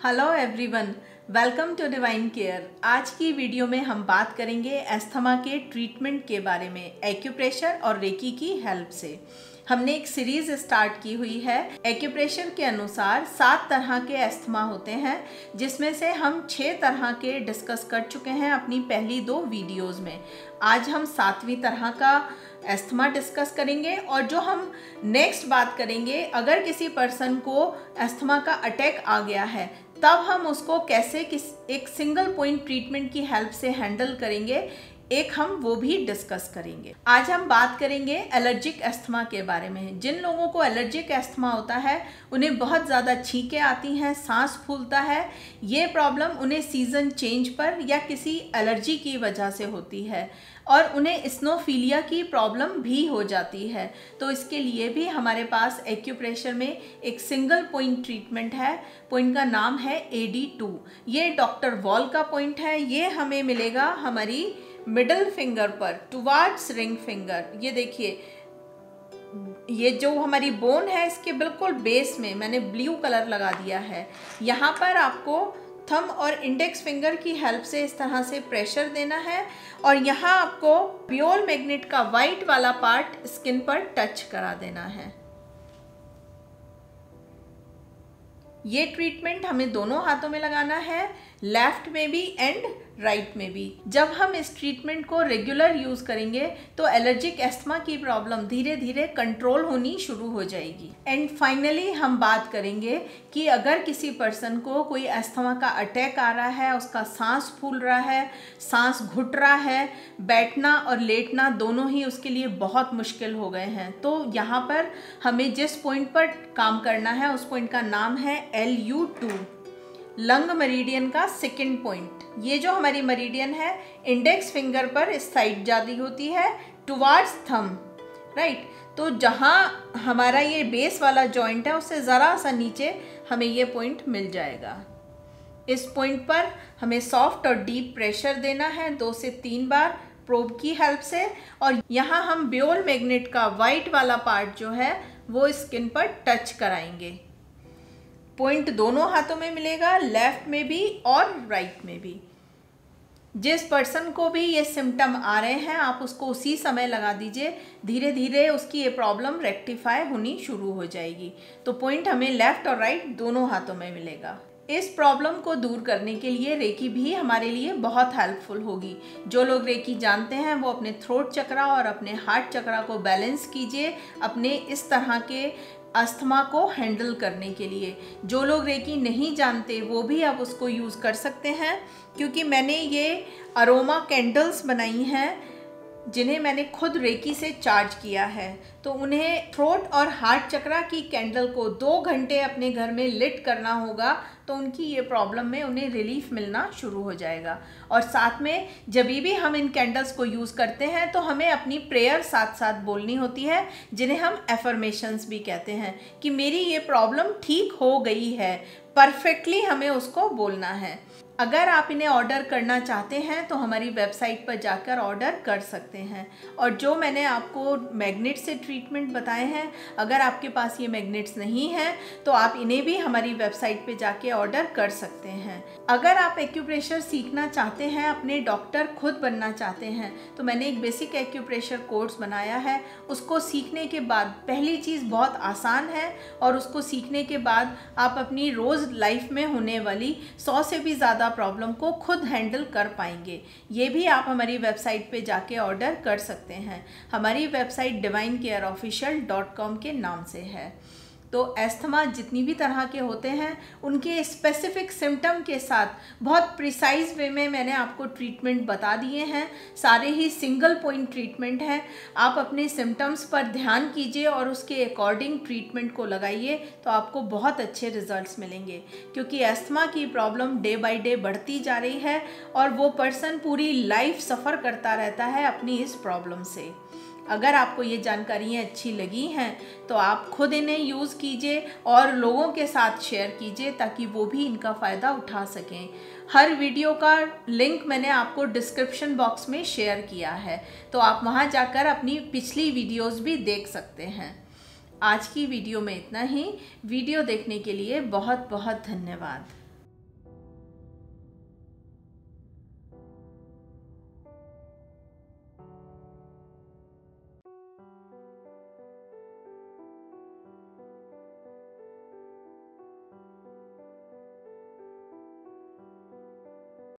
Hello everyone, welcome to divine care. आज की video में हम बात करेंगे अस्थमा के ट्रीटमेंट के बारे में एक्यूप्रेशर और रेकी की हेल्प से। हमने एक सीरीज स्टार्ट की हुई है। एक्यूप्रेशर के अनुसार 7 तरह के अस्थमा होते हैं, जिसमें से हम 6 तरह के डिस्कस कर चुके हैं अपनी पहली 2 वीडियोस में। आज हम 7वीं तरह का अस्थमा डिस्कस करेंगे और जो हम नेक्स्ट बात करेंगे, अगर किसी पर्सन को अस्थमा का अटैक आ गया है तब हम उसको कैसे एक सिंगल पॉइंट ट्रीटमेंट की हेल्प से हैंडल करेंगे, एक हम वो भी डिस्कस करेंगे। आज हम बात करेंगे एलर्जिक अस्थमा के बारे में। जिन लोगों को एलर्जिक अस्थमा होता है उन्हें बहुत ज़्यादा छींकें आती हैं, सांस फूलता है। ये प्रॉब्लम उन्हें सीज़न चेंज पर या किसी एलर्जी की वजह से होती है और उन्हें स्नोफीलिया की प्रॉब्लम भी हो जाती है। तो इसके लिए भी हमारे पास एक्यूप्रेशर में एक सिंगल पॉइंट ट्रीटमेंट है। पॉइंट का नाम है AD2। ये डॉक्टर वॉल का पॉइंट है। ये हमें मिलेगा हमारी मिडल फिंगर पर टुवार्ड्स रिंग फिंगर। ये देखिए, ये जो हमारी बोन है इसके बिल्कुल बेस में मैंने ब्लू कलर लगा दिया है। यहाँ पर आपको थंब और इंडेक्स फिंगर की हेल्प से इस तरह से प्रेशर देना है और यहाँ आपको प्योर मैग्नेट का वाइट वाला पार्ट स्किन पर टच करा देना है। ये ट्रीटमेंट हमें दोनों हाथों में लगाना है, लेफ्ट में भी एंड राइट में भी। जब हम इस ट्रीटमेंट को रेगुलर यूज़ करेंगे तो एलर्जिक अस्थमा की प्रॉब्लम धीरे धीरे कंट्रोल होनी शुरू हो जाएगी। एंड फाइनली हम बात करेंगे कि अगर किसी पर्सन को कोई अस्थमा का अटैक आ रहा है, उसका सांस फूल रहा है, सांस घुट रहा है, बैठना और लेटना दोनों ही उसके लिए बहुत मुश्किल हो गए हैं, तो यहाँ पर हमें जिस पॉइंट पर काम करना है उस पॉइंट का नाम है LU2, लंग मेरिडियन का सेकंड पॉइंट। ये जो हमारी मेरिडियन है इंडेक्स फिंगर पर इस साइड जाती होती है टुवार्ड्स थंब, राइट। तो जहाँ हमारा ये बेस वाला जॉइंट है उससे ज़रा सा नीचे हमें ये पॉइंट मिल जाएगा। इस पॉइंट पर हमें सॉफ्ट और डीप प्रेशर देना है 2 से 3 बार प्रोब की हेल्प से, और यहाँ हम ब्योर मैग्नेट का वाइट वाला पार्ट जो है वो स्किन पर टच कराएंगे। पॉइंट दोनों हाथों में मिलेगा, लेफ्ट में भी और राइट में भी। जिस पर्सन को भी ये सिम्टम आ रहे हैं आप उसको उसी समय लगा दीजिए, धीरे धीरे उसकी ये प्रॉब्लम रेक्टिफाई होनी शुरू हो जाएगी। तो पॉइंट हमें लेफ्ट और राइट दोनों हाथों में मिलेगा। इस प्रॉब्लम को दूर करने के लिए रेकी भी हमारे लिए बहुत हेल्पफुल होगी। जो लोग रेकी जानते हैं वो अपने थ्रोट चक्रा और अपने हार्ट चक्रा को बैलेंस कीजिए अपने इस तरह के अस्थमा को हैंडल करने के लिए। जो लोग रेकी नहीं जानते वो भी अब उसको यूज़ कर सकते हैं, क्योंकि मैंने ये अरोमा कैंडल्स बनाई हैं जिन्हें मैंने खुद रेकी से चार्ज किया है। तो उन्हें थ्रोट और हार्ट चक्रा की कैंडल को 2 घंटे अपने घर में लिट करना होगा, तो उनकी ये प्रॉब्लम में उन्हें रिलीफ मिलना शुरू हो जाएगा। और साथ में जब भी हम इन कैंडल्स को यूज़ करते हैं तो हमें अपनी प्रेयर साथ साथ बोलनी होती है, जिन्हें हम एफर्मेशंस भी कहते हैं, कि मेरी ये प्रॉब्लम ठीक हो गई है। परफेक्टली हमें उसको बोलना है। अगर आप इन्हें ऑर्डर करना चाहते हैं तो हमारी वेबसाइट पर जाकर ऑर्डर कर सकते हैं। और जो मैंने आपको मैग्नेट से ट्रीटमेंट बताए हैं, अगर आपके पास ये मैग्नेट्स नहीं हैं तो आप इन्हें भी हमारी वेबसाइट पे जाके ऑर्डर कर सकते हैं। अगर आप एक्यूप्रेशर सीखना चाहते हैं, अपने डॉक्टर खुद बनना चाहते हैं, तो मैंने एक बेसिक एक्यूप्रेशर कोर्स बनाया है। उसको सीखने के बाद पहली चीज़ बहुत आसान है और उसको सीखने के बाद आप अपनी रोज़ लाइफ में होने वाली 100 से भी ज़्यादा प्रॉब्लम को खुद हैंडल कर पाएंगे। ये भी आप हमारी वेबसाइट पे जाके ऑर्डर कर सकते हैं। हमारी वेबसाइट divinecareofficial.com के नाम से है। तो अस्थमा जितनी भी तरह के होते हैं उनके स्पेसिफिक सिम्टम के साथ बहुत प्रिसाइज वे में मैंने आपको ट्रीटमेंट बता दिए हैं। सारे ही सिंगल पॉइंट ट्रीटमेंट हैं। आप अपने सिम्टम्स पर ध्यान कीजिए और उसके अकॉर्डिंग ट्रीटमेंट को लगाइए, तो आपको बहुत अच्छे रिजल्ट्स मिलेंगे। क्योंकि अस्थमा की प्रॉब्लम डे बाय डे बढ़ती जा रही है और वो पर्सन पूरी लाइफ सफ़र करता रहता है अपनी इस प्रॉब्लम से। अगर आपको ये जानकारियाँ अच्छी लगी हैं तो आप खुद इन्हें यूज़ कीजिए और लोगों के साथ शेयर कीजिए ताकि वो भी इनका फ़ायदा उठा सकें। हर वीडियो का लिंक मैंने आपको डिस्क्रिप्शन बॉक्स में शेयर किया है, तो आप वहाँ जाकर अपनी पिछली वीडियोस भी देख सकते हैं। आज की वीडियो में इतना ही। वीडियो देखने के लिए बहुत बहुत धन्यवाद।